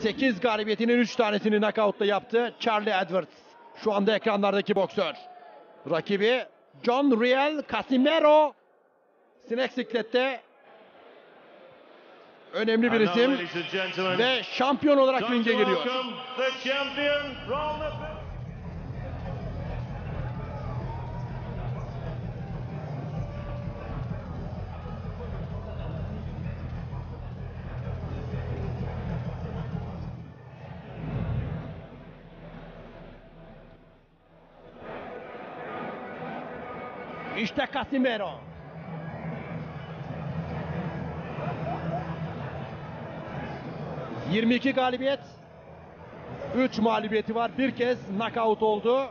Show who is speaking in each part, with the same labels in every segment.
Speaker 1: 8 galibiyetinin 3 tanesini knockout'ta yaptı Charlie Edwards. Şu anda ekranlardaki boksör. Rakibi John Riel Casimero. Sinek siklette önemli bir isim ve şampiyon olarak ringe giriyor. İşte Casimero. ...22 galibiyet... ...3 mağlubiyeti var. Bir kez knockout oldu.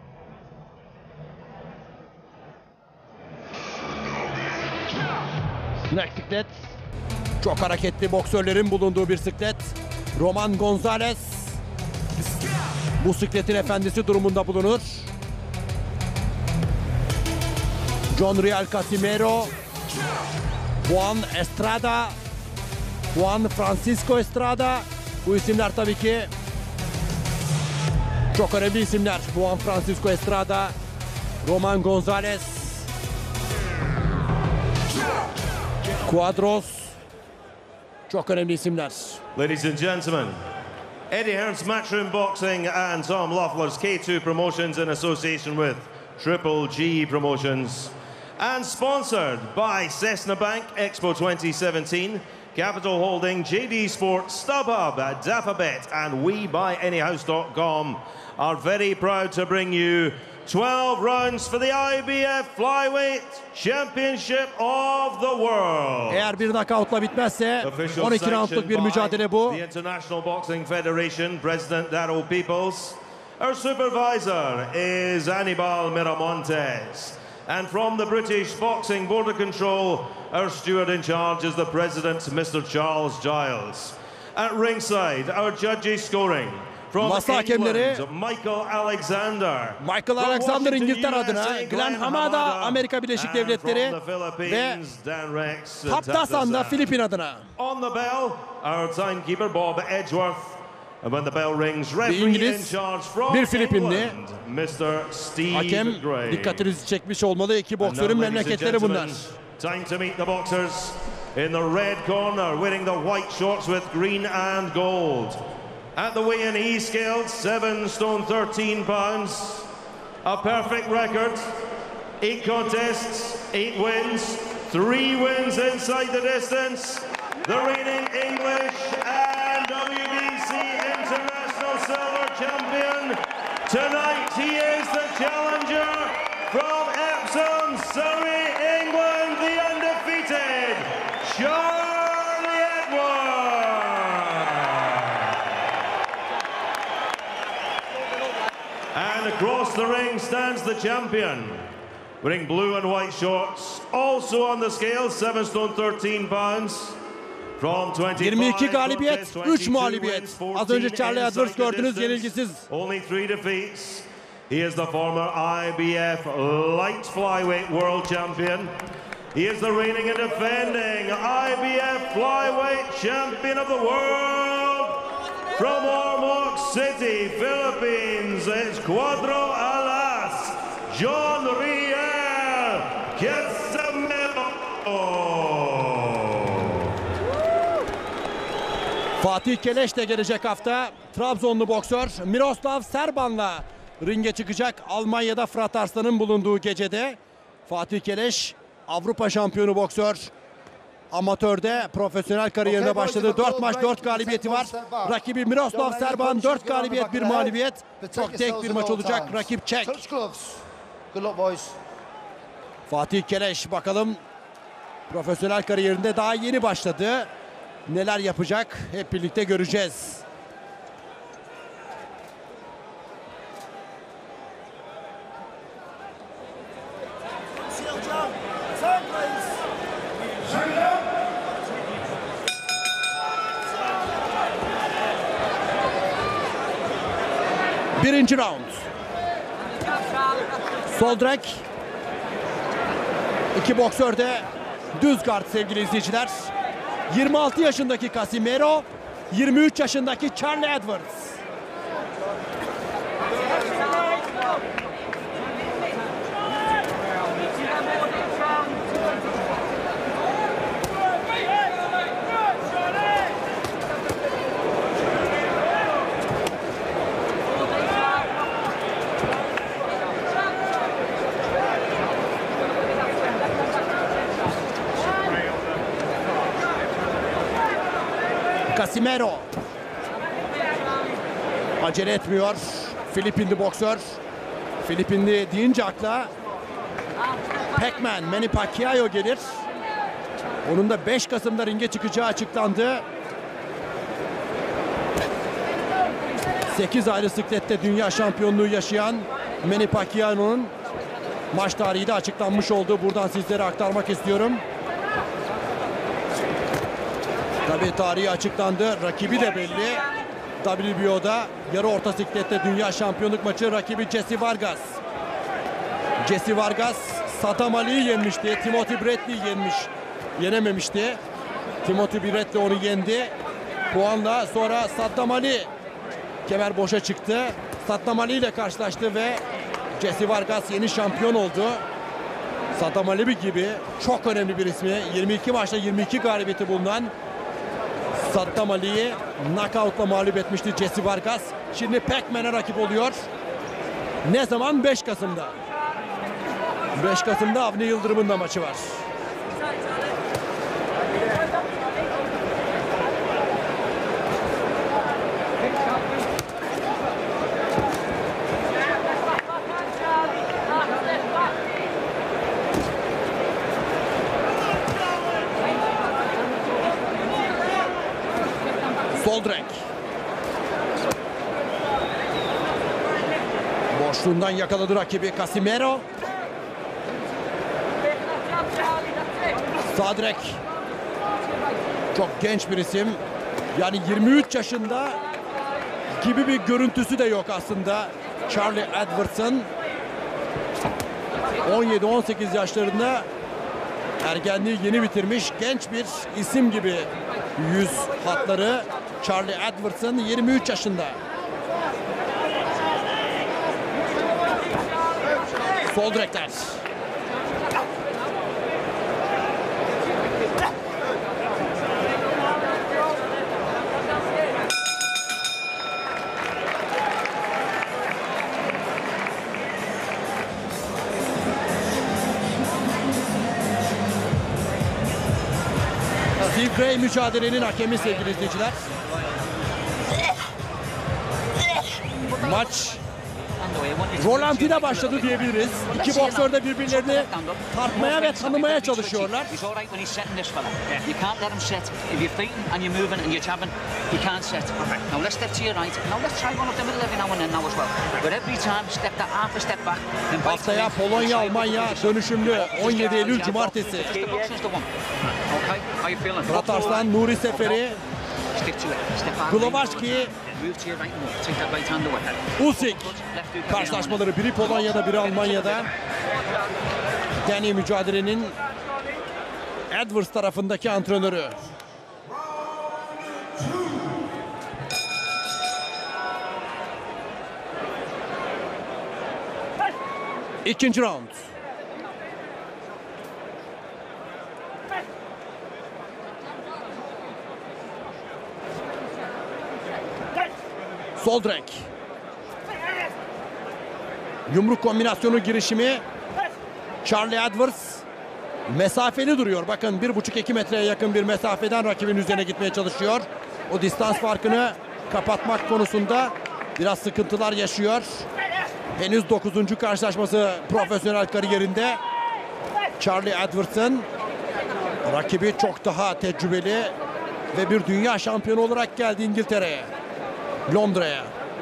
Speaker 1: Snack siklet. Çok hareketli boksörlerin bulunduğu bir siklet. Roman Gonzalez... ...bu sikletin efendisi durumunda bulunur. John Riel Casimero, Juan Estrada, Juan Francisco Estrada. Bu isimler tabii ki çok önemli isimler. Juan Francisco Estrada, Roman Gonzalez, Quadros. Çok önemli isimler.
Speaker 2: Ladies and gentlemen, Eddie Hearn's Matchroom Boxing and Tom Loeffler's K2 Promotions in association with Triple G Promotions. And sponsored by Cessna Bank, Expo 2017, Capital Holding, JD Sports, StubHub, Dapperbet, and WeBuyAnyHouse.com are very proud to bring you 12 rounds for the IBF Flyweight Championship of the World.
Speaker 1: Eğer bir knockoutla bitmezse 12 roundluk bir mücadele bu.
Speaker 2: The International Boxing Federation, President Darrell Peoples. Our supervisor is Anibal Miramontes. And from the British Boxing Board of Control, our steward in charge is the President, Mr. Charles Giles. At ringside, our judges scoring. From England, Michael Alexander.
Speaker 1: Michael Alexander İngiltere adına, Glenn Hamada Amerika Birleşik Devletleri ve Taptasan da Filipin adına.
Speaker 2: On the bell, our timekeeper Bob Edgeworth. And when the bell rings,
Speaker 1: bir
Speaker 2: referee
Speaker 1: İngiliz,
Speaker 2: in charge from
Speaker 1: bir Filipinli.
Speaker 2: England, Mr. Steve
Speaker 1: Hakem
Speaker 2: Gray.
Speaker 1: dikkatinizi çekmiş olmalı. İki boksörün memleketleri bunlar.
Speaker 2: Time to meet the boxers. In the red corner, wearing the white shorts with green and gold. At the weigh-in, he scaled 7 stone 13 pounds. A perfect record. 8 contests, 8 wins, 3 wins inside the distance. The reigning English and WBC International Silver Champion. Tonight he is the challenger from Epsom, Surrey, England, the undefeated Charlie Edwards. And across the ring stands the champion, wearing blue and white shorts, also on the scale, 7 stone 13 pounds.
Speaker 1: 22 galibiyet, 3 mağlubiyet. Az önce Charlie Edwards gördünüz, yenilgisiz.
Speaker 2: Only 3 defeats. He is the former IBF Light Flyweight World Champion. He is the reigning and defending IBF Flyweight Champion of the World. From Ormoc City, Philippines, it's Cuadro Alas, John Riel Casimero.
Speaker 1: Fatih Keleş de gelecek hafta. Trabzonlu boksör Miroslav Serban'la ringe çıkacak. Almanya'da Fırat Arslan'ın bulunduğu gecede. Fatih Keleş Avrupa şampiyonu boksör. Amatörde profesyonel kariyerine başladı. 4 maç 4 galibiyeti var. Rakibi Miroslav Serban 4 galibiyet 1 mağlubiyet. Çok tek bir maç olacak. Rakip Çek. Fatih Keleş bakalım profesyonel kariyerinde daha yeni başladı. Neler yapacak hep birlikte göreceğiz. Birinci round. Sol direk. İki boksör de düz guard sevgili izleyiciler. 26 yaşındaki Casimero 23 yaşındaki Charlie Edwards. Casimero acele etmiyor. Filipinli boksör. Filipinli deyince akla Pac-Man, Manny Pacquiao gelir. Onun da 5 Kasım'da ringe çıkacağı açıklandı. 8 ayrı siklette dünya şampiyonluğu yaşayan Manny Pacquiao'nun maç tarihi de açıklanmış oldu. Buradan sizlere aktarmak istiyorum. Tabii tarihi açıklandı. Rakibi de belli. WBO'da yarı orta siklette dünya şampiyonluk maçı rakibi Jesse Vargas. Jesse Vargas Saddam Ali'yi yenmişti. Timothy Bradley'i yenememişti. Timothy Bradley onu yendi. Puanla sonra Saddam Ali kemer boşa çıktı. Saddam Ali ile karşılaştı ve Jesse Vargas yeni şampiyon oldu. Saddam Ali gibi çok önemli bir ismi. 22 maçta 22 galibiyeti bulunan Saddam Ali'yi knockout'la mağlup etmişti Jesse Vargas. Şimdi Pac-Man'e rakip oluyor. Ne zaman? 5 Kasım'da. 5 Kasım'da Avni Yıldırım'ın da maçı var. Soldrack. Boşluğundan yakaladı rakibi Casimero. Sadrek çok genç bir isim. Yani 23 yaşında gibi bir görüntüsü de yok aslında Charlie Edwards'ın. 17-18 yaşlarında ergenliği yeni bitirmiş genç bir isim gibi yüz hatları. Charlie Edwards'ın 23 yaşında. Sol direkler. Steve Gray mücadelenin hakemi sevgili izleyiciler. Maç rolantide başladı diyebiliriz. İki boksör de birbirlerini tartmaya ve tanımaya çalışıyorlar. Haftaya Polonya, Almanya dönüşümlü 17 Eylül Cumartesi. Fırat Arslan, Nuri Seferi, Glovački, Usyk karşılaşmaları biri Polonya'da biri Almanya'da. Danny mücadelenin Edwards tarafındaki antrenörü. İkinci round. Soldrack. Yumruk kombinasyonu girişimi. Charlie Edwards mesafeli duruyor. Bakın 1,5-2 metreye yakın bir mesafeden rakibin üzerine gitmeye çalışıyor. O distans farkını kapatmak konusunda biraz sıkıntılar yaşıyor. Henüz 9. karşılaşması profesyonel kariyerinde. Charlie Edwards'ın rakibi çok daha tecrübeli ve bir dünya şampiyonu olarak geldi İngiltere'ye. Londra'ya.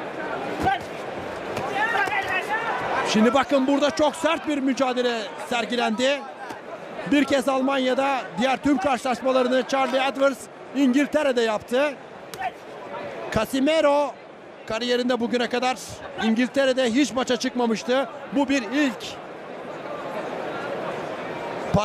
Speaker 1: Şimdi bakın burada çok sert bir mücadele sergilendi. Bir kez Almanya'da, diğer tüm karşılaşmalarını Charlie Edwards İngiltere'de yaptı. Casimero kariyerinde bugüne kadar İngiltere'de hiç maça çıkmamıştı. Bu bir ilk.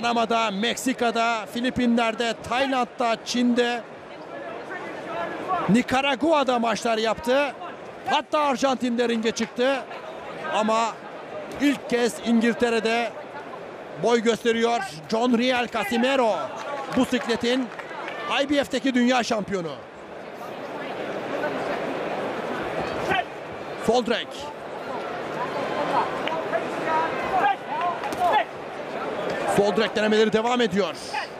Speaker 1: Panama'da, Meksika'da, Filipinler'de, Tayland'da, Çin'de Nikaragua'da maçlar yaptı. Hatta Arjantin'de ringe çıktı. Ama ilk kez İngiltere'de boy gösteriyor. John Riel Casimero. Bu sikletin IBF'teki dünya şampiyonu. Sol direk. Sol direk denemeleri devam ediyor.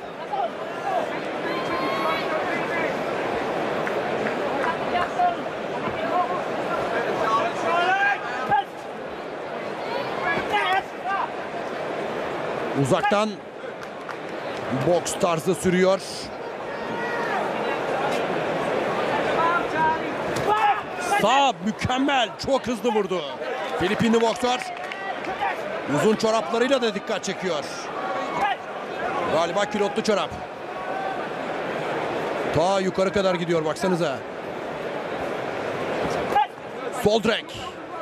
Speaker 1: Uzaktan boks tarzı sürüyor. Sağ mükemmel, çok hızlı vurdu. Filipinli boksör uzun çoraplarıyla da dikkat çekiyor. Galiba kilotlu çorap. Ta yukarı kadar gidiyor, baksanıza. Sol direk.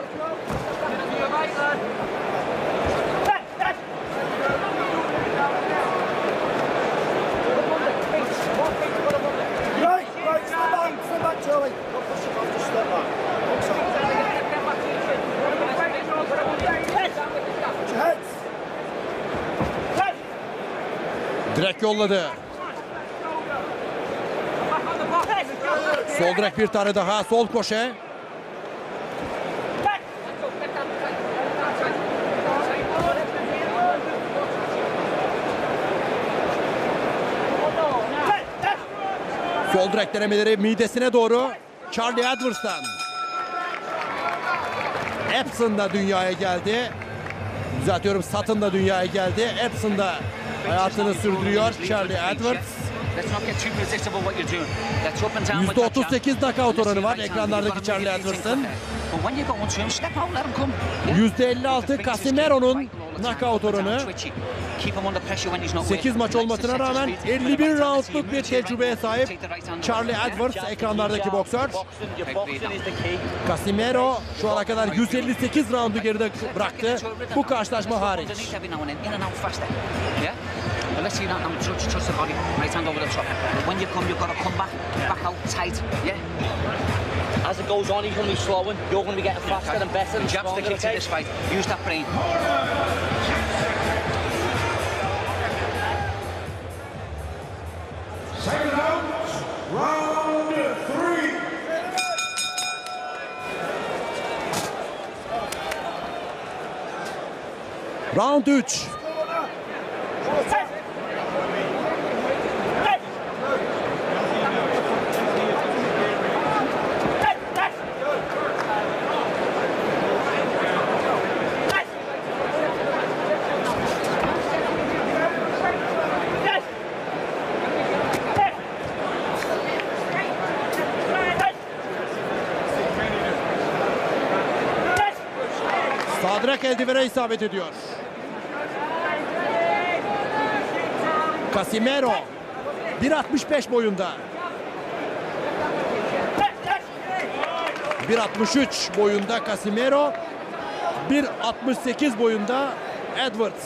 Speaker 1: Direkt yolladı. Sol direk bir tane daha. Sol koşe. Sol direk denemeleri midesine doğru. Charlie Edwards'tan. Epson da dünyaya geldi. Düzeltiyorum, Sutton da dünyaya geldi. Epson da hayatını sürdürüyor. Charlie Edwards. %38 knockout oranı var ekranlardaki Charlie Edwards'ın. %56 Casimero'nun knockout oranı. 8 maç olmasına rağmen 51 roundluk bir tecrübeye sahip Charlie Edwards ekranlardaki boksör. Casimero şu ana kadar 158 roundu geride bıraktı. Bu karşılaşma hariç.
Speaker 3: Let's see that. Touch the body. Right hand over the top. When you come, you've got to come back out tight. Yeah.
Speaker 4: As it goes on, he's going to be slowing. You're going to be getting faster and better and
Speaker 3: jabs the
Speaker 4: stronger.
Speaker 3: kick to this fight. Use that brain.
Speaker 2: Second out, round 3.
Speaker 1: Round 3. Sağ direk eldivene isabet ediyor. Casimero 1.65 boyunda. 1.63 boyunda Casimero. 1.68 boyunda Edwards.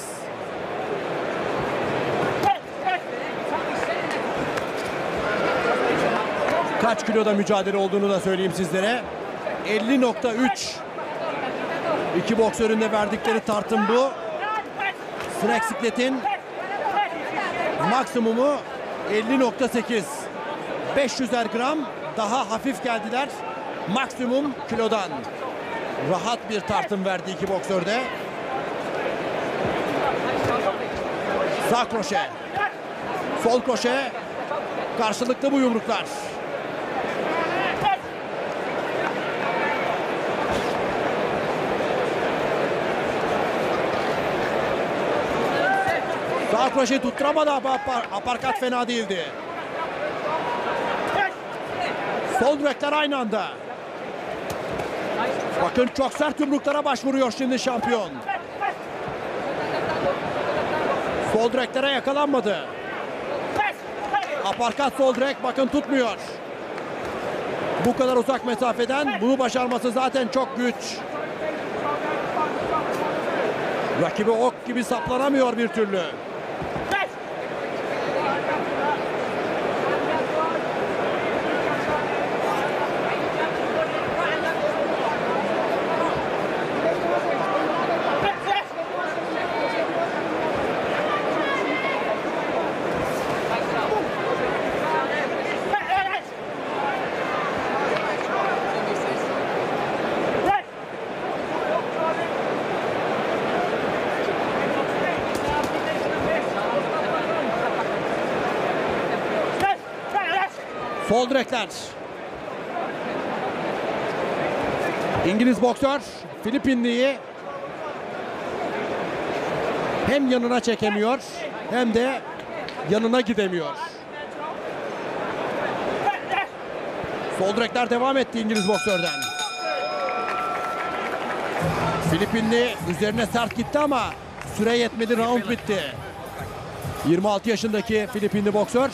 Speaker 1: Kaç kiloda mücadele olduğunu da söyleyeyim sizlere. 50.3. İki boksörün de verdikleri tartım bu. Snack sikletin maksimumu 50.8. 500'er gram daha hafif geldiler maksimum kilodan. Rahat bir tartım verdi iki boksörde. Sağ kroşe, sol kroşe, karşılıklı bu yumruklar. Sağ kroşeyi tutturamadı ama aparkat fena değildi. Sol direkler aynı anda. Bakın çok sert yumruklara başvuruyor şimdi şampiyon. Sol direklere yakalanmadı. Aparkat sol direk bakın tutmuyor. Bu kadar uzak mesafeden bunu başarması zaten çok güç. Rakibi ok gibi saplanamıyor bir türlü. Sol direkler. İngiliz boksör Filipinli'yi hem yanına çekemiyor hem de yanına gidemiyor. Sol direkler devam etti İngiliz boksörden. Filipinli üzerine sert gitti ama süre yetmedi, round bitti. 26 yaşındaki Filipinli boksör.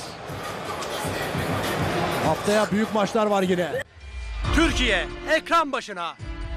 Speaker 1: Haftaya büyük maçlar var yine. Türkiye ekran başına.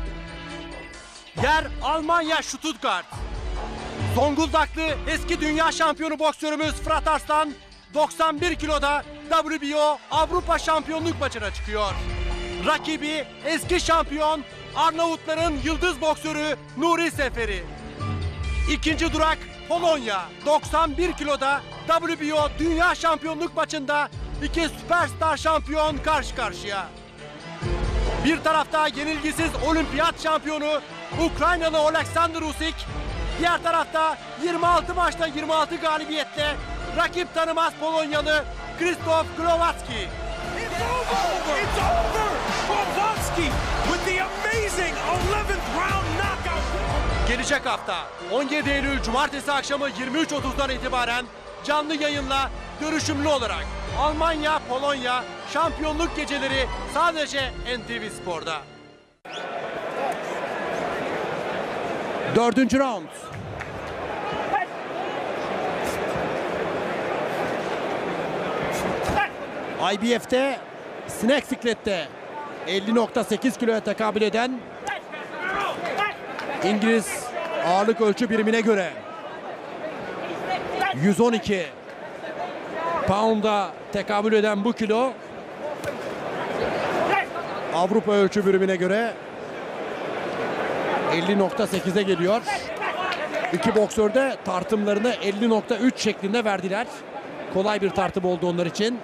Speaker 1: Yer Almanya Stuttgart. Zonguldaklı eski dünya şampiyonu boksörümüz Fırat Arslan 91 kiloda WBO Avrupa Şampiyonluk maçına çıkıyor. Rakibi eski şampiyon Arnavutların yıldız boksörü Nuri Seferi. İkinci durak Polonya. 91 kiloda WBO Dünya Şampiyonluk maçında iki süperstar şampiyon karşı karşıya. Bir tarafta yenilgisiz olimpiyat şampiyonu Ukraynalı Oleksandr Usyk. Diğer tarafta 26 maçta 26 galibiyetle rakip tanımaz Polonyalı Krzysztof Glowacki.
Speaker 5: It's over! Glowacki with the amazing 11th round knockout.
Speaker 1: Gelecek hafta 17 Eylül Cumartesi akşamı 23.30'dan itibaren canlı yayınla dönüşümlü olarak Almanya, Polonya şampiyonluk geceleri sadece NTV Spor'da. 4. round. IBF'te Snack Siklet'te 50.8 kiloya tekabül eden İngiliz ağırlık ölçü birimine göre 112 pound'a tekabül eden bu kilo Avrupa ölçü birimine göre 50.8'e geliyor. İki boksör de tartımlarını 50.3 şeklinde verdiler. Kolay bir tartım oldu onlar için.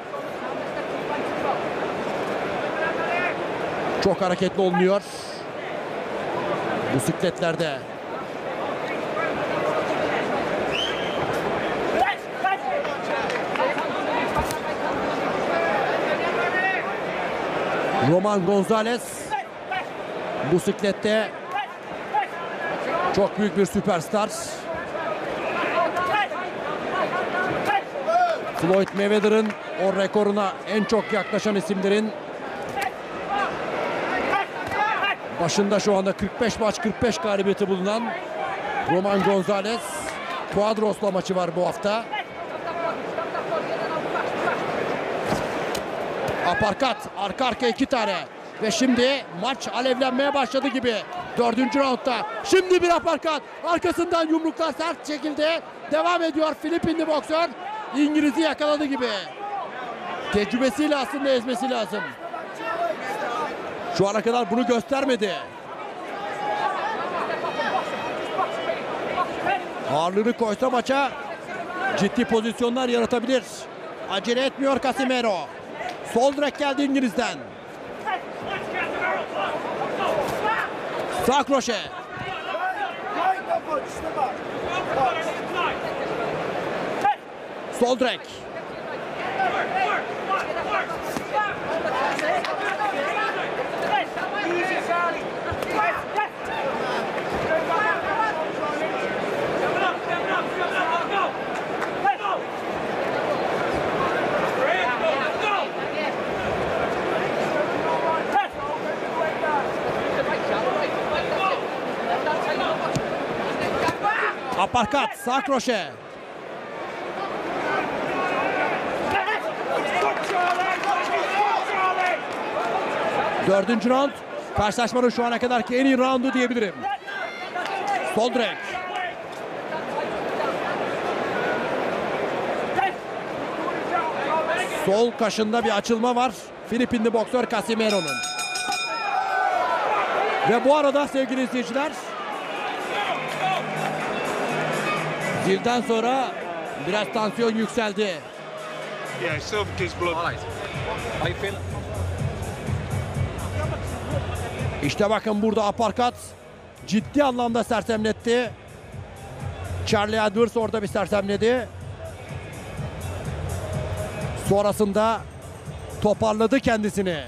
Speaker 1: Çok hareketli olmuyor bu sikletlerde. Roman Gonzalez bu siklette çok büyük bir süperstar. Floyd Mayweather'ın o rekoruna en çok yaklaşan isimlerin başında şu anda 45 maç 45 galibiyeti bulunan Roman Gonzalez. Quadros'la maçı var bu hafta. Aparkat arka arka 2 tane ve şimdi maç alevlenmeye başladı gibi 4. roundda. Şimdi bir aparkat, arkasından yumruklar sert şekilde devam ediyor Filipinli boksör. İngiliz'i yakaladı gibi. Tecrübesiyle aslında ezmesi lazım. Şu ana kadar bunu göstermedi. Ağırlığını koysa maça ciddi pozisyonlar yaratabilir. Acele etmiyor Casimero. Sol direk geldi İngiliz'den. Sağ kroşe. Sol direk. Aparkat, sağ kroşe. Dördüncü round. Karşılaşmanın şu ana kadarki en iyi roundu diyebilirim. Sol direk. Sol kaşında bir açılma var Filipinli boksör Casimero'nun. Ve bu arada sevgili izleyiciler, zilden sonra biraz tansiyon yükseldi.
Speaker 5: Yeah, Silverkey's blood.
Speaker 1: İşte bakın burada aparkat ciddi anlamda sersemletti. Charlie Edwards orada bir sersemledi. Sonrasında toparladı kendisini.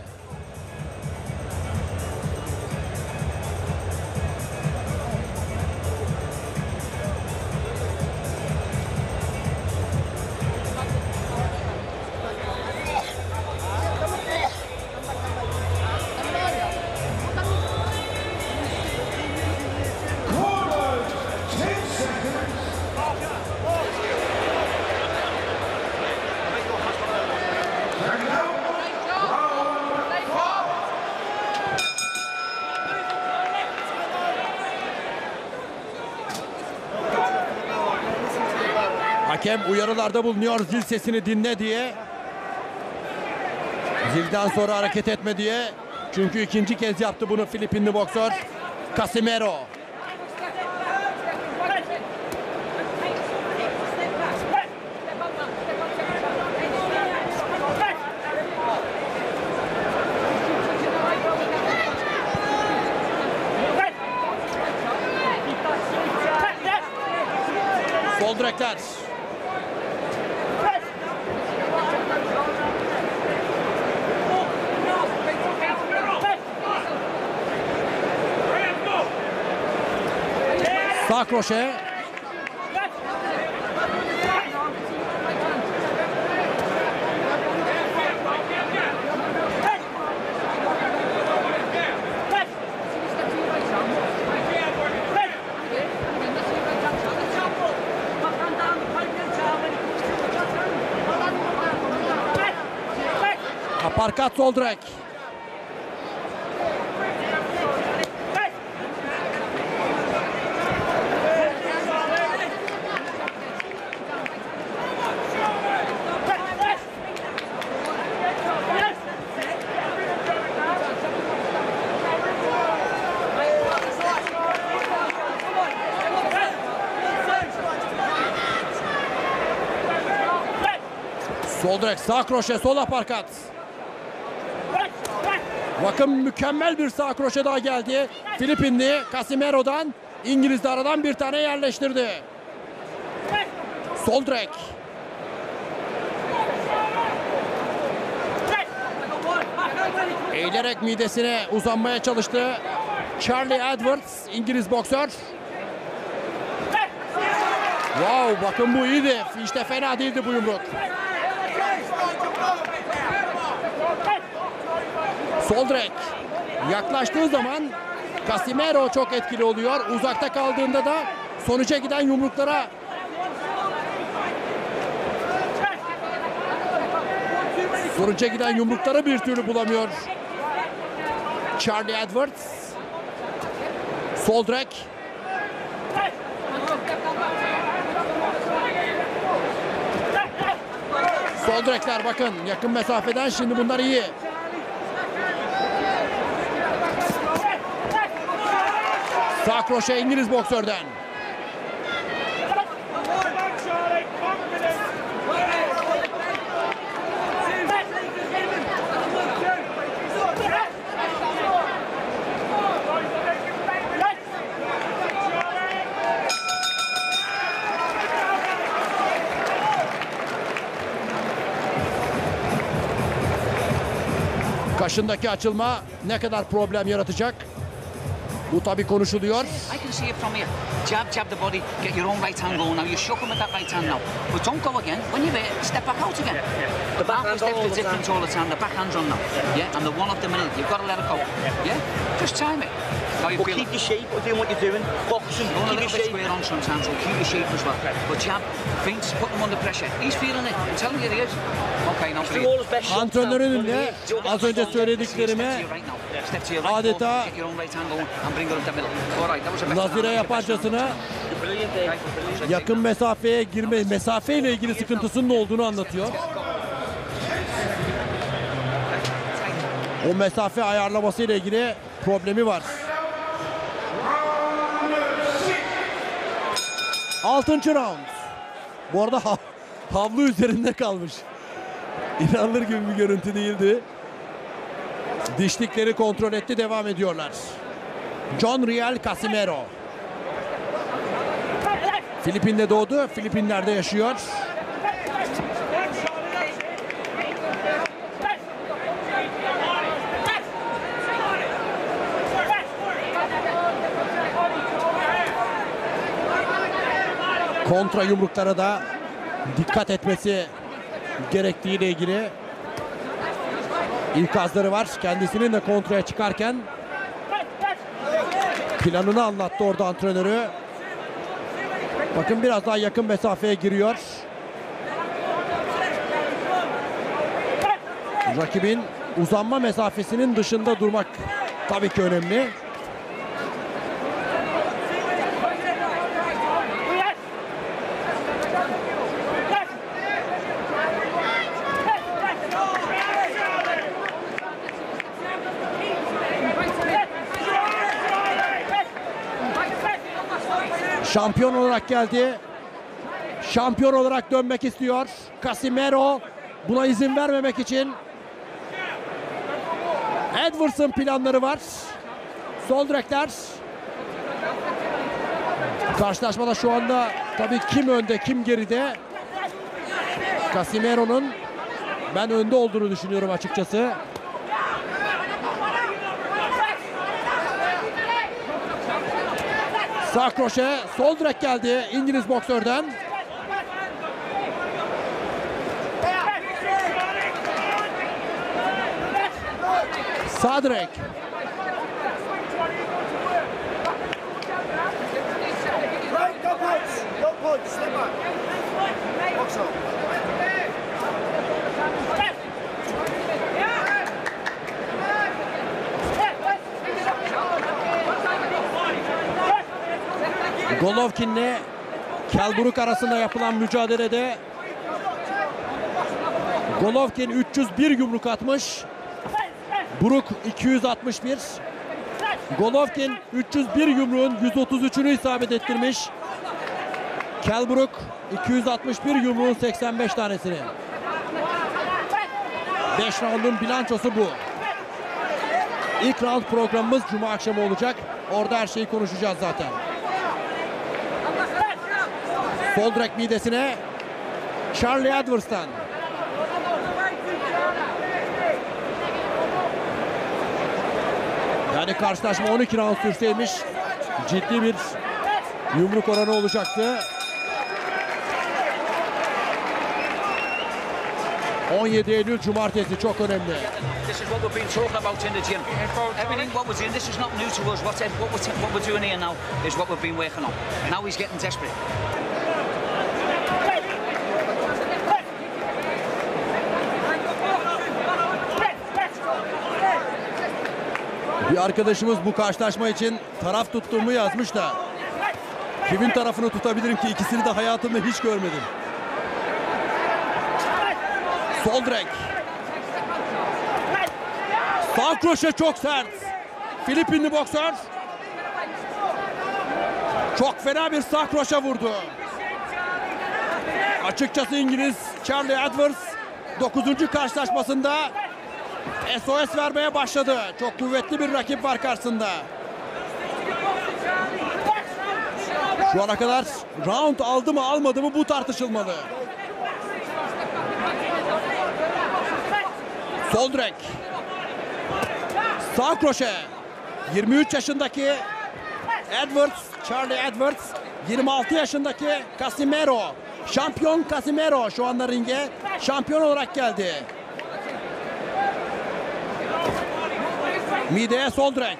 Speaker 1: Hakem uyarılarda bulunuyor zil sesini dinle diye. Zilden sonra hareket etme diye. Çünkü ikinci kez yaptı bunu Filipinli boksör Casimero. Sol direkler. Sağ kroşe. Aparkat sol direk. Sol direk, sağ kroşe, sol aparkat. Bakın mükemmel bir sağ kroşe daha geldi. Filipinli Casimero'dan, İngiliz de aradan bir tane yerleştirdi. Sol direk. Eğilerek midesine uzanmaya çalıştı Charlie Edwards, İngiliz boksör. Wow, bakın bu iyiydi. Hiç de fena değildi bu yumruk. Sol direk. Yaklaştığı zaman Casimero çok etkili oluyor. Uzakta kaldığında da sonuca giden yumruklara bir türlü bulamıyor Charlie Edwards. Sol direk. Sol direkler bakın yakın mesafeden şimdi bunlar iyi. Sağ kroşe İngiliz boksörden. Kaşındaki açılma ne kadar problem yaratacak? Bu tabii konuşuluyor.
Speaker 3: I can see it from here. Jab, jab the body, get your own right hand going now. You shook him with that right hand now. But don't go again. When you're there, step back out again. The backhand's on all the difference all the time. The backhand's on now. Yeah, and the one off the middle. You've got to let it go. Yeah, just time it. How you
Speaker 4: But
Speaker 3: feel?
Speaker 4: keep your shape of doing what you're doing. Boxing,
Speaker 3: Going a
Speaker 4: keep your
Speaker 3: little bit
Speaker 4: shape.
Speaker 3: square on sometimes, so keep your shape as well. But jab, feints, put him under pressure. He's feeling it. I'm telling you he is. Okay, now
Speaker 4: He's doing all his best shots now.
Speaker 1: Antrenörünün de az önce söylediklerime adeta nazire yaparcasına yakın mesafeye girme, mesafeyle ilgili sıkıntısının olduğunu anlatıyor. O mesafe ayarlaması ile ilgili problemi var. 6. round. Bu arada havlu üzerinde kalmış. İnanılır gibi bir görüntü değildi. Dişlikleri kontrol etti, devam ediyorlar. John Riel Casimero. Filipin'de doğdu, Filipinler'de yaşıyor. Kontra yumruklara da dikkat etmesi gerektiğiyle ilgili ikazları var. Kendisinin de kontraya çıkarken planını anlattı orada antrenörü. Bakın biraz daha yakın mesafeye giriyor. Rakibin uzanma mesafesinin dışında durmak tabii ki önemli. Şampiyon olarak geldi. Şampiyon olarak dönmek istiyor. Casimero buna izin vermemek için Edwards'ın planları var. Sol direkler. Karşılaşmada şu anda tabii kim önde kim geride. Casimero'nun ben önde olduğunu düşünüyorum açıkçası. Sağ kroşe, sol direk geldi İngiliz boksörden. Sağ direk. Golovkin'le Kelburuk arasında yapılan mücadelede Golovkin 301 yumruk atmış. Buruk 261. Golovkin 301 yumruğun 133'ünü isabet ettirmiş. Kelburuk 261 yumruğun 85 tanesini. 5 roundun bilançosu bu. İlk round programımız Cuma akşamı olacak. Orada her şeyi konuşacağız zaten. Sol direk midesine Charlie Edwards'tan. Yani karşılaşma 12 round sürseymiş ciddi bir yumruk oranı olacaktı. 17 Eylül Cumartesi çok önemli.
Speaker 3: This is what we've been talking about in the gym. Everything what we're doing, this is not new to us. What we're doing here now is what we've been working on. Now he's getting desperate.
Speaker 1: Bir arkadaşımız bu karşılaşma için taraf tuttuğumu yazmış da kimin tarafını tutabilirim ki, ikisini de hayatımda hiç görmedim. Sol direk. Sağ kroşe çok sert. Filipinli boksör çok fena bir sağ kroşe vurdu. Açıkçası İngiliz Charlie Edwards 9. karşılaşmasında SOS vermeye başladı. Çok kuvvetli bir rakip var karşısında. Şu ana kadar round aldı mı almadı mı bu tartışılmalı. Sol direk. Sağ kroşe. 23 yaşındaki Edwards, Charlie Edwards. 26 yaşındaki Casimero. Şampiyon Casimero şu anda ringe şampiyon olarak geldi. Mideye sol direk.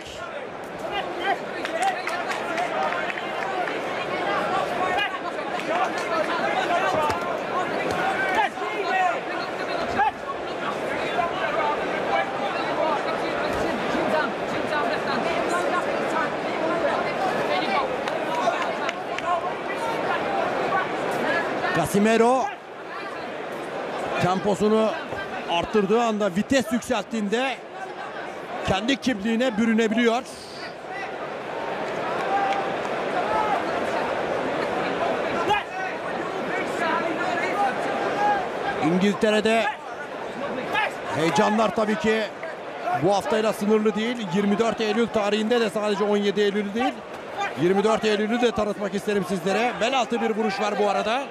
Speaker 1: Casimero temposunu arttırdığı anda, vites yükselttiğinde kendi kimliğine bürünebiliyor. İngiltere'de heyecanlar tabii ki bu haftayla sınırlı değil. 24 Eylül tarihinde de sadece 17 Eylül değil, 24 Eylül'ü de tanıtmak isterim sizlere. Bel altı bir vuruş var bu arada.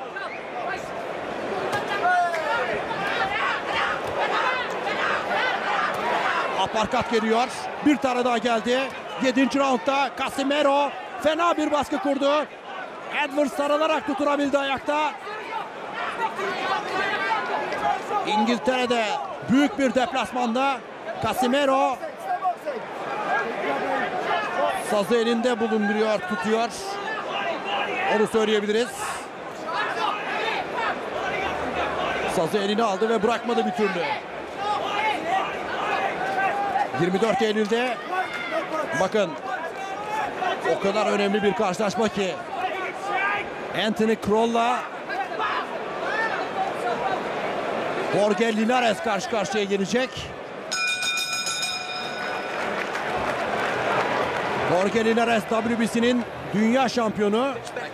Speaker 1: Aparkat geliyor. Bir tane daha geldi. 7. roundda Casimero fena bir baskı kurdu. Edwards sarılarak tuturabildi ayakta. İngiltere'de büyük bir deplasmanda Casimiro sazı elinde bulunduruyor, tutuyor. Onu söyleyebiliriz. Sazı eline aldı ve bırakmadı bir türlü. 24 Eylül'de bakın o kadar önemli bir karşılaşma ki Anthony Kroll'la Jorge Linares karşı karşıya gelecek. Jorge Linares WBC'nin dünya şampiyonu.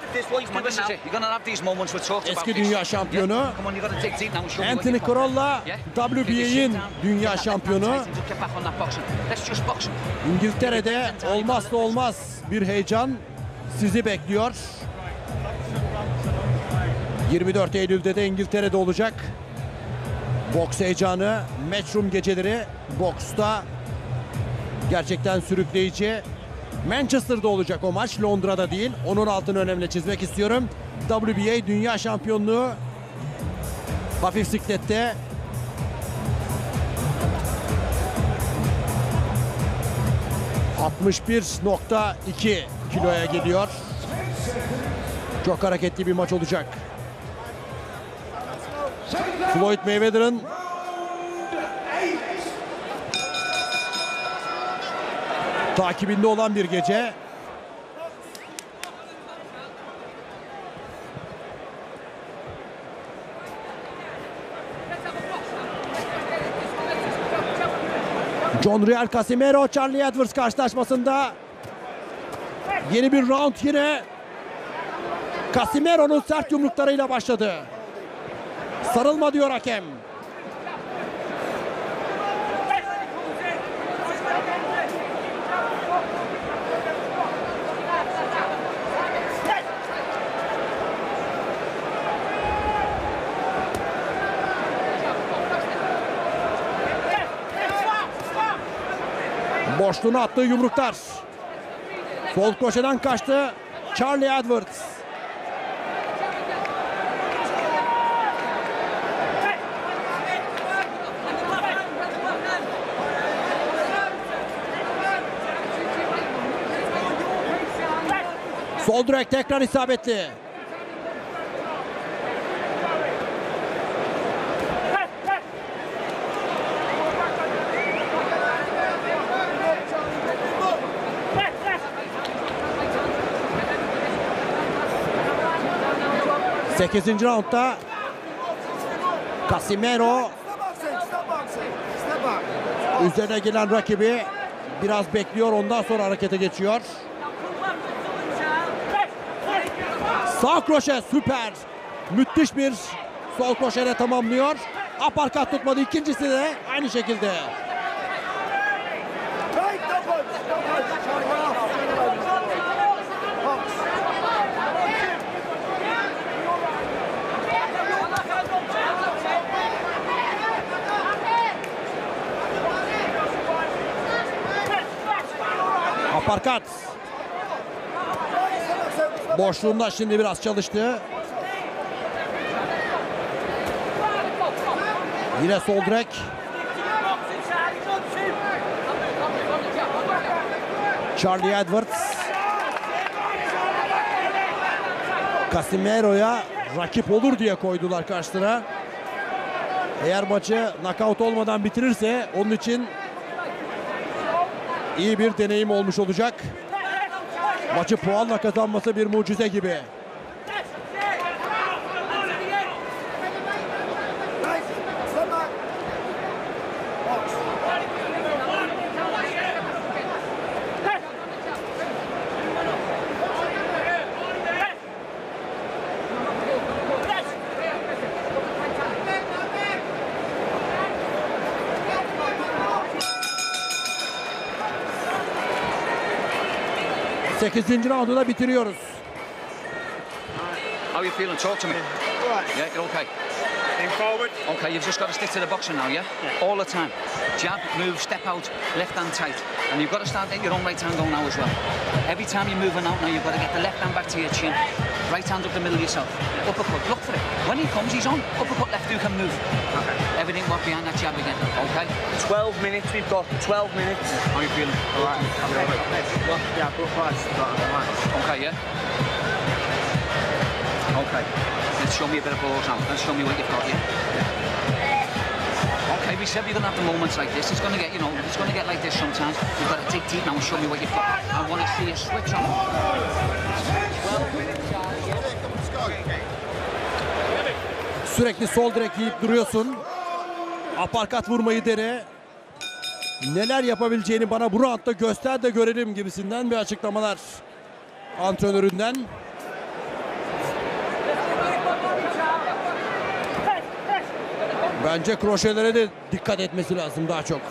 Speaker 1: Eski dünya şampiyonu. Anthony Kroll'la WBA'nin dünya şampiyonu. İngiltere'de olmazsa olmaz bir heyecan sizi bekliyor. 24 Eylül'de de İngiltere'de olacak. Boks heyecanı, Matchroom geceleri boksta gerçekten sürükleyici. Manchester'da olacak o maç, Londra'da değil. Onun altını önemli çizmek istiyorum. WBA Dünya Şampiyonluğu hafif siklette. ...61.2 kiloya geliyor. Çok hareketli bir maç olacak. Floyd Mayweather'ın takibinde olan bir gece. John Real Casimiro, Charlie Edwards karşılaşmasında yeni bir round yine. Casimiro'nun sert yumruklarıyla başladı. Sarılma diyor hakem. Boşluğuna attığı yumruklar. Sol köşeden kaçtı Charlie Edwards. Sol direkt tekrar isabetli. Sekizinci roundda Casimiro üzerine gelen rakibi biraz bekliyor, ondan sonra harekete geçiyor. Sağ kroşe süper. Müthiş bir sol kroşeyle tamamlıyor. Aparkat tutmadı. İkincisi de aynı şekilde. Aparkat. Boşluğunda şimdi biraz çalıştı. Yine sol direk. Charlie Edwards. Casimiro'ya rakip olur diye koydular karşısına. Eğer maçı knockout olmadan bitirirse onun için iyi bir deneyim olmuş olacak. Maçı puanla kazanması bir mucize gibi. Sekizinci roundu da bitiriyoruz.
Speaker 3: How are you feeling? Talk to me. Yeah, you're okay.
Speaker 5: In forward.
Speaker 3: Okay, you've just got to stick to the boxing now, yeah? All the time. Jab, move, step out, left hand tight. And you've got to start getting your own right hand going now as well. Every time you're moving out now, you've got to get the left hand back to your chin. right hand up the middle yourself. Uppercut, look for it. When he comes, he's on. Uppercut left hook and move. Okay. Everything what behind that jab again, okay?
Speaker 4: 12 minutes we've got, 12 minutes.
Speaker 3: How are you feeling?
Speaker 4: All right. Yeah, but first,
Speaker 3: Okay, yeah? Okay. Let's show me a bit of balls now. Let's show me what you've got, yeah? Okay, we said we're going to have the moments like this. It's going to get, you know, it's going to get like this sometimes. You've got to dig deep now and show me what you've got. I want to see a switch on. 12 minutes.
Speaker 1: Sürekli sol direk yiyip duruyorsun. Aparkat vurmayı dene. Neler yapabileceğini bana bu roundda göster de görelim gibisinden bir açıklamalar antrenöründen. Bence kroşelere de dikkat etmesi lazım daha çok.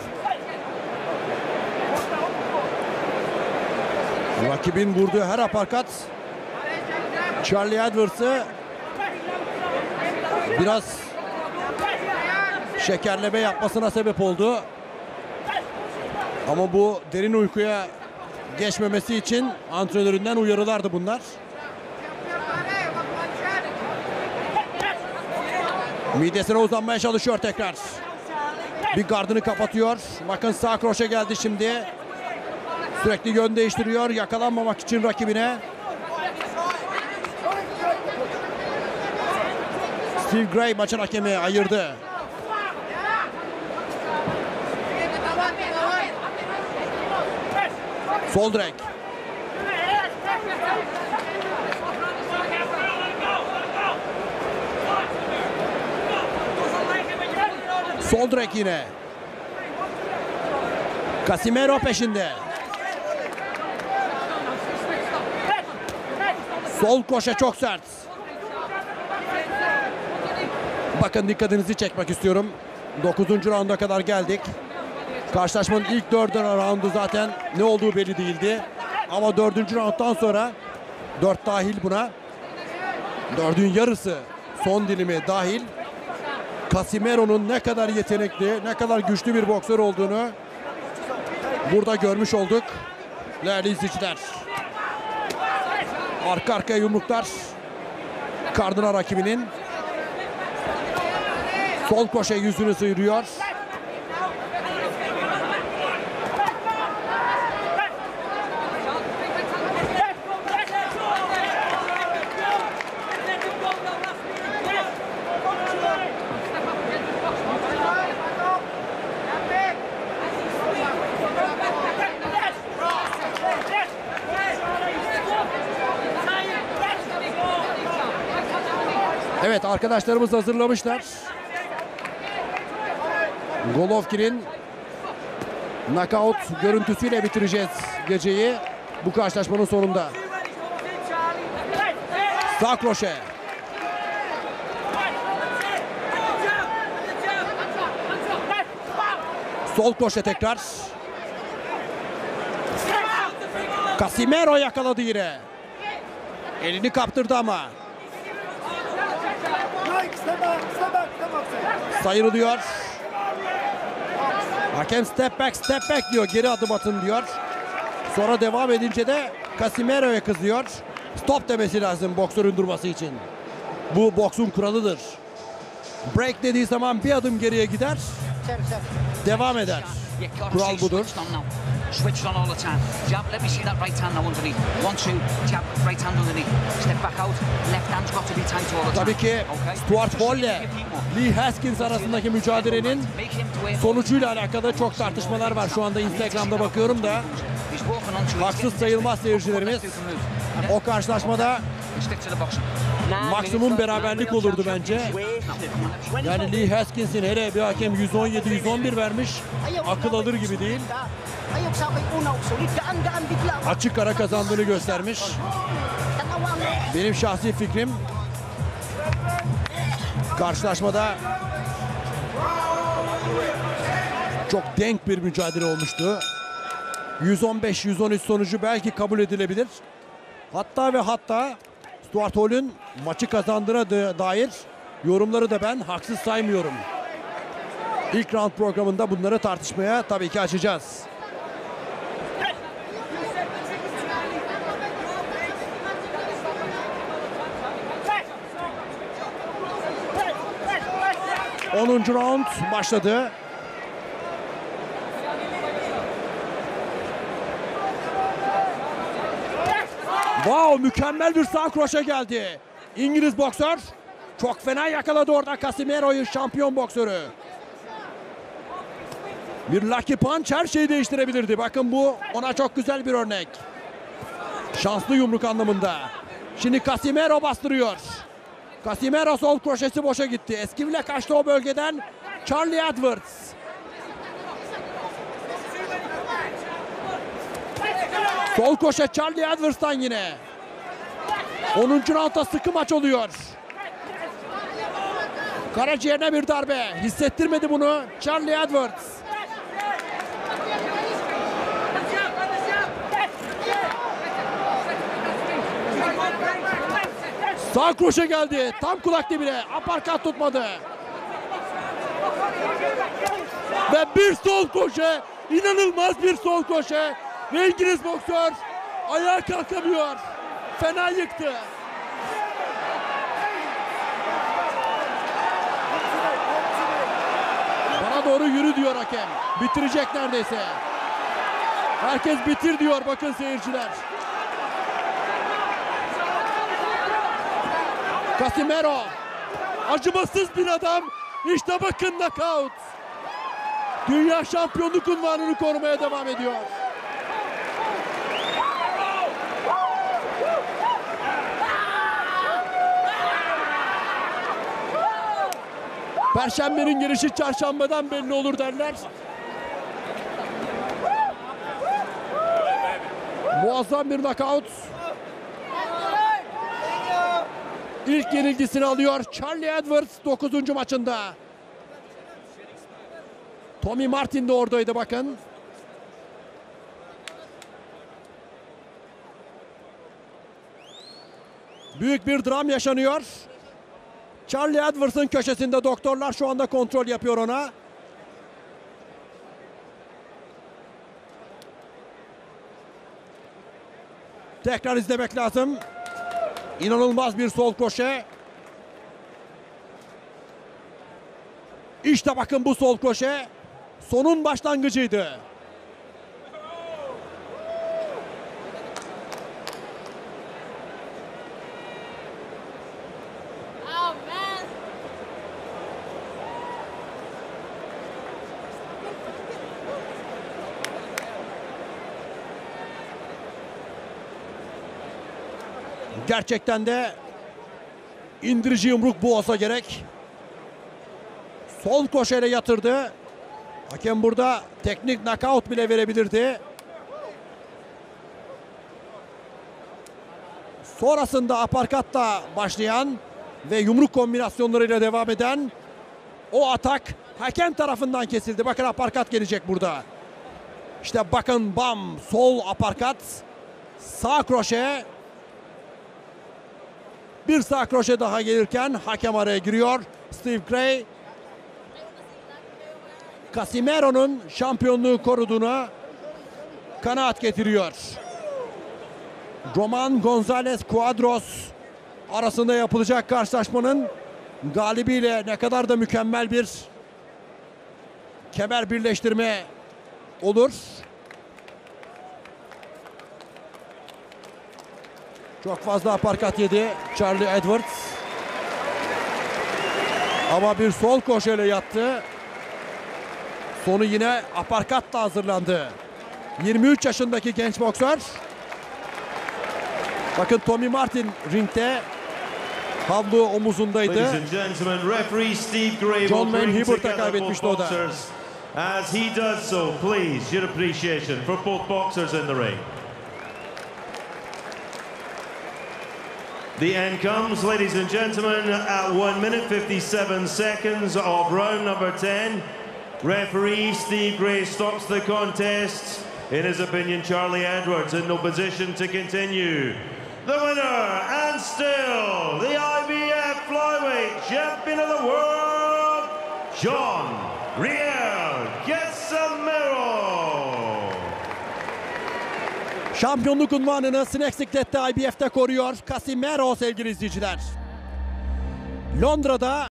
Speaker 1: Rakibin vurduğu her aparkat Charlie Edwards'ı biraz şekerleme yapmasına sebep oldu. Ama bu derin uykuya geçmemesi için antrenöründen uyarılardı bunlar. Midesine uzanmaya çalışıyor tekrar. Bir gardını kapatıyor. Bakın sağ kroşe geldi şimdi. Sürekli yön değiştiriyor yakalanmamak için rakibine. Steve Gray maçın hakemi ayırdı. Sol direk. Sol direk yine. Casimero peşinde. Sol koşa çok sert. Bakın dikkatinizi çekmek istiyorum. 9. raunda kadar geldik. Karşılaşmanın ilk 4 raundu zaten ne olduğu belli değildi. Ama 4. rounddan sonra 4 dahil buna. 4'ün yarısı son dilimi dahil. Casimero'nun ne kadar yetenekli, ne kadar güçlü bir boksör olduğunu burada görmüş olduk. Değerli izleyiciler. Arka arkaya yumruklar. Karnına rakibinin. Sol koşa yüzünü sıyırıyor. Evet, arkadaşlarımız hazırlamışlar. Golovkin'in knockout görüntüsüyle bitireceğiz geceyi bu karşılaşmanın sonunda. Sağ kroşe. Sol kroşe tekrar. Casimero yakaladı yine. Elini kaptırdı ama. Sayırılıyor. Hakem step back diyor. Geri adım atın diyor. Sonra devam edince de Casimero'ya kızıyor. Stop demesi lazım boksörün durması için. Bu boksun kuralıdır. Break dediği zaman bir adım geriye gider. Devam eder. Kural budur.
Speaker 3: Switched on all the time. Jab, let me see that right hand now underneath. 1, 2, jab, right hand underneath. Step back out. Left hand's got to be tight all the time.
Speaker 1: Tabii ki Stuart Hall ile Lee Haskins arasındaki mücadelenin sonucuyla alakalı çok tartışmalar var. Şu anda Instagram'da bakıyorum da haksız sayılmaz seyircilerimiz. O karşılaşmada maksimum beraberlik olurdu bence. Yani Lee Haskins'in hele bir hakem 117-111 vermiş. Akıl alır gibi değil. Açık ara kazandığını göstermiş. Benim şahsi fikrim karşılaşmada çok denk bir mücadele olmuştu. 115-113 sonucu belki kabul edilebilir. Hatta ve hatta Stuart Hall'ün maçı kazandığına dair yorumları da ben haksız saymıyorum. İlk round programında bunları tartışmaya tabii ki açacağız. 10. round başladı. Wow, mükemmel bir sağ kroşe geldi. İngiliz boksör çok fena yakaladı orada Casimero'yu, şampiyon boksörü. Bir lucky punch her şeyi değiştirebilirdi. Bakın bu ona çok güzel bir örnek. Şanslı yumruk anlamında. Şimdi Casimero bastırıyor. Casimero sol kroşesi boşa gitti. Eskivile kaçtı o bölgeden. Charlie Edwards. Sol kroşe Charlie Edwards'tan yine. 10. roundda sıkı maç oluyor. Karaciğerine bir darbe. Hissettirmedi bunu Charlie Edwards. Sağ kroşe geldi. Tam kulak dibine. Aparkat tutmadı. Ve bir sol kroşe. İnanılmaz bir sol kroşe. Ve İngiliz boksör ayağa kalkamıyor. Fena yıktı. Bana doğru yürü diyor hakem. Bitirecek neredeyse. Herkes bitir diyor bakın seyirciler. Casimero. Acımasız bir adam. İşte bakın knockout. Dünya şampiyonluk unvanını korumaya devam ediyor. Perşembenin girişi çarşambadan belli olur derler. Muazzam bir knockout. İlk yenilgisini alıyor Charlie Edwards 9. maçında. Tommy Martin de oradaydı bakın. Büyük bir dram yaşanıyor. Charlie Edwards'ın köşesinde doktorlar şu anda kontrol yapıyor ona. Tekrar izlemek lazım. İnanılmaz bir sol kroşe. İşte bakın bu sol kroşe sonun başlangıcıydı. Gerçekten de indirici yumruk bu olsa gerek. Sol koşuyla yatırdı. Hakem burada teknik knockout bile verebilirdi. Sonrasında aparkatla başlayan ve yumruk kombinasyonlarıyla devam eden o atak hakem tarafından kesildi. Bakın aparkat gelecek burada. İşte bakın bam, sol aparkat, sağ kroşe. Bir sağ kroşe daha gelirken hakem araya giriyor. Steve Gray Casimero'nun şampiyonluğu koruduğuna kanaat getiriyor. Roman Gonzalez Cuadros arasında yapılacak karşılaşmanın galibiyle ne kadar da mükemmel bir kemer birleştirme olur. Çok fazla aparkat yedi Charlie Edwards. Ama bir sol koşuyla yattı. Sonu yine aparkatla hazırlandı. 23 yaşındaki genç boksör. Bakın Tommy Martin ringde. Havlu omuzundaydı.
Speaker 2: Ladies and gentlemen, referee Steve Gray
Speaker 1: John
Speaker 2: will
Speaker 1: Wayne
Speaker 2: bring
Speaker 1: Hubert
Speaker 2: together
Speaker 1: kaybetmişti
Speaker 2: both
Speaker 1: o da.
Speaker 2: boxers. As he does so, please, your appreciation for both boxers in the ring. The end comes, ladies and gentlemen, at 1 minute 57 seconds of round number 10. Referee Steve Gray stops the contest. In his opinion, Charlie Edwards in no position to continue. The winner, and still the IBF Flyweight Champion of the World, John Riel Casimero.
Speaker 1: Şampiyonluk unvanını Snake Siklet'te IBF'te koruyor Casimero sevgili izleyiciler. Londra'da